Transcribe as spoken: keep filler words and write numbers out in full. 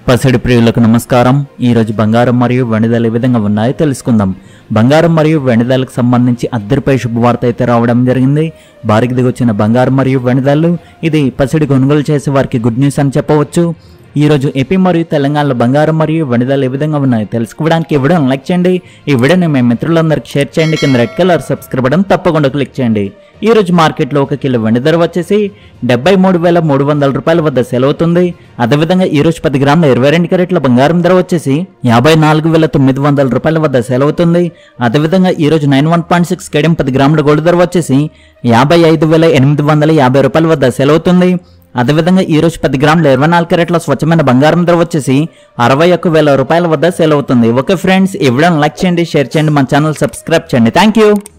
పసిడి ప్రియులకు నమస్కారం। ఈ రోజు బంగారం మరియు వెండి ధరలు ఏ విధంగా ఉన్నాయో తెలుసుకుందాం। బంగారం మరియు వెండి ధరలకు సంబంధించి అద్దరిపై శుభవార్త అయితే రావడం జరిగింది। భారీగా దిగొచ్చిన బంగారం మరియు వెండి ధరలు ఇది పసిడి కొనుగోలు చేసే వారికి గుడ్ న్యూస్ అని చెప్పవచ్చు। ఈ రోజు ఏపీ మరియు తెలంగాణలో బంగారం మరియు వెండి ధరలు ఏ విధంగా ఉన్నాయో తెలుసుకోవడానికి ఈ వీడియోని లైక్ చేయండి। ఈ వీడియోని మీ మిత్రులందరికీ షేర్ చేయండి। కింద రెడ్ కలర్ సబ్స్క్రైబ్ బటన్ తప్పకుండా క్లిక్ చేయండి। ఈ రోజు మార్కెట్లో ఒక కిలో వెండి ధర వచ్చేసి డెబ్బై మూడు వేల మూడు వందల రూపాయల వద్ద సేల్ అవుతుంది। అదేవిధంగా ఈ రోజు పది గ్రాముల ఇరవై రెండు క్యారెట్ల బంగారం ధర వచ్చేసి యాభై నాలుగు వేల తొమ్మిది వందల రూపాయల వద్ద సేల్ అవుతుంది। అదేవిధంగా ఈ రోజు నైన్ వన్ పాయింట్ సిక్స్ కేడియం పది గ్రాముల గోల్డ్ ధర వచ్చేసి యాభై ఐదు వేల ఎనిమిది వందల యాభై రూపాయల వద్ద సేల్ అవుతుంది। అదేవిధంగా ఈ రోజు పది గ్రాముల ఇరవై నాలుగు క్యారెట్ల స్వచ్ఛమైన బంగారం ధర వచ్చేసి అరవై ఒక్క వేల రూపాయల వద్ద సేల్ అవుతుంది। ఓకే ఫ్రెండ్స్, ఈ వీడియోని లైక్ చేయండి, షేర్ చేయండి, మన ఛానల్ సబ్స్క్రైబ్ చేయండి। Thank you.